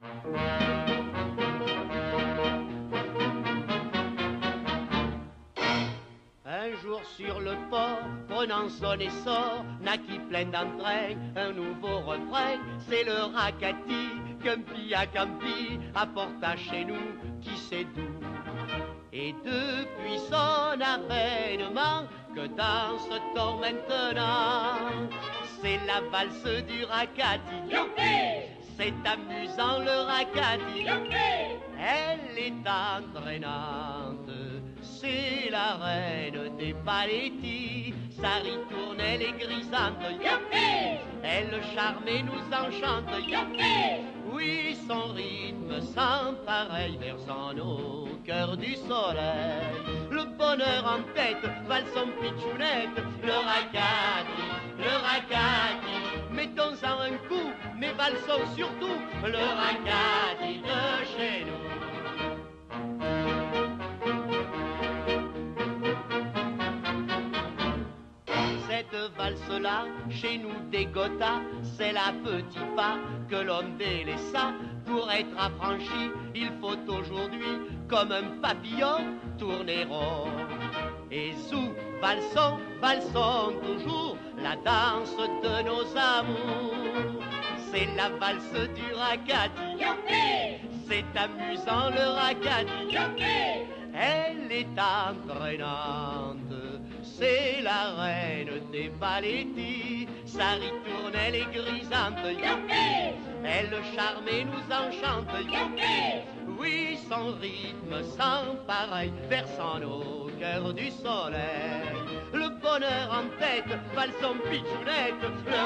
Un jour sur le port, prenant son essor, naquit plein d'entrain un nouveau refrain. C'est le racati qu'un pia campi apporta chez nous, qui sait d'où. Et depuis son avènement, que danse-t-on maintenant? C'est la valse du racati. Youpi! C'est amusant le racati. Youpi! Elle est entraînante. C'est la reine des paletti, sa ritournelle est grisante. Youpi! Elle charme et nous enchante. Youpi! Oui, son rythme sans pareil versant nos cœurs du soleil. Le bonheur en tête, valse son pitchounette. Le racati, mettons-en un coup, mais valsons surtout le racati de chez nous. Cette valse-là, chez nous des Gothas, c'est la petit pas que l'homme délaissa. Pour être affranchi, il faut aujourd'hui, comme un papillon, tourner rond. Et sous, valsons, valsons toujours, la danse de nos amours. C'est la valse du racati. Youpi! C'est amusant le racati. Youpi! Elle est entraînante. C'est la reine des paletti, sa ritournelle est grisante. Youpi! Elle charme et nous enchante. Youpi! Oui, son rythme sans pareil, versant nos cœurs du soleil. Le bonheur en tête, valsons pitchounette. Le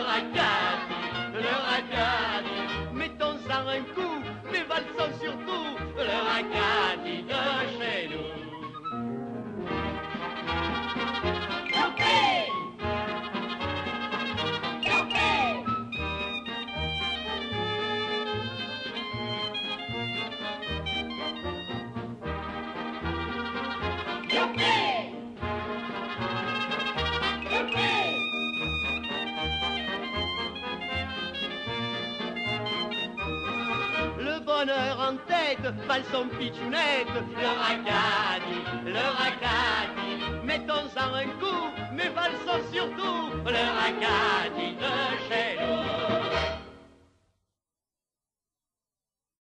racati, mettons-en un coup, mais valsons surtout le racati de chez nous. Le bonheur en tête, valsons pitchounette. Le racati, mettons-en un coup, mais valsons surtout le racati de chez nous.